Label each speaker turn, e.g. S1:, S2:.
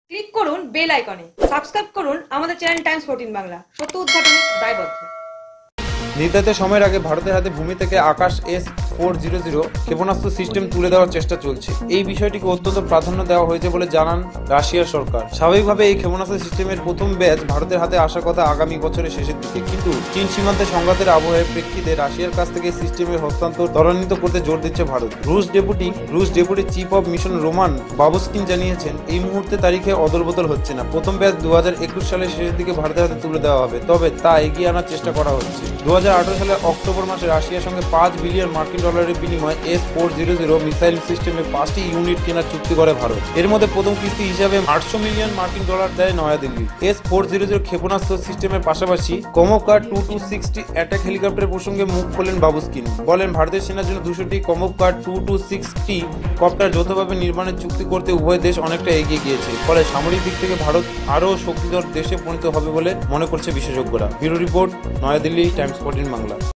S1: Click করুন bell আইকনে, subscribe করুন আমাদের চ্যানেল টাইমস 14 বাংলা। সত্য উদ্ঘাটনে দায়বদ্ধ।
S2: নির্ধারিত সময়ের আগে ভারতের হাতে ভূমি থেকে আকাশ S-400 ক্ষেপণাস্ত্র সিস্টেম তুলে দেওয়ার চেষ্টা চলছে। এই বিষয়টিকে অত্যন্ত প্রাধান্য দেওয়া হয়েছে বলে জানান রাশিয়ার সরকার। স্বাভাবিকভাবে এই ক্ষেপণাস্ত্র সিস্টেমের প্রথম ব্যাচ ভারতের হাতে আসার কথা আগামী বছরের শেষের দিকে, কিন্তু চীন সীমান্তে সংঘাতের আবহের প্রেক্ষিতে রাশিয়ার কাছ থেকে সিস্টেমের হস্তান্তর ত্বরান্বিত করতে জোর দিচ্ছে ভারত। রুশ deputy chief of mission Roman Babushkin জানিয়েছেন, এই মুহূর্তে তারিখে অদলবদল হচ্ছে না। প্রথম ব্যাচ 2021 সালের শেষের দিকে ভারতের হাতে তুলে দেওয়া হবে, তবে তা এগিয়ে আনার চেষ্টা করা হচ্ছে। 2018 সালের অক্টোবর মাসে রাশিয়ার সঙ্গে $5 বিলিয়ন মার্কিন ডলারের বিনিময়ে S-400 মিসাইল সিস্টেমের 5টি ইউনিট কেনার চুক্তি করে ভারত। এর মধ্যে প্রথম কিস্তি হিসাবে $800 মিলিয়ন মার্কিন ডলার দেয় নয়াদিল্লি। S-400 ক্ষেপণাস্ত্র সিস্টেমের পাশাপাশি কমোকার 2260 অ্যাটাক হেলিকপ্টার প্রসঙ্গে মুখ খোলেন বাবুস্কিন। বলেন, ভারতের সেনার জন্য 200টি কমোকার 2260 কপ্টার যৌথভাবে নির্মাণের চুক্তি করতে উভয় দেশ অনেকটা এগিয়ে গিয়েছে। ফলে সামরিক দিক থেকে ভারত আরও শক্তিধর দেশে পরিণত হবে বলে মনে করছে বিশেষজ্ঞরা। Bureau report, New Delhi, Times 14 Bangla.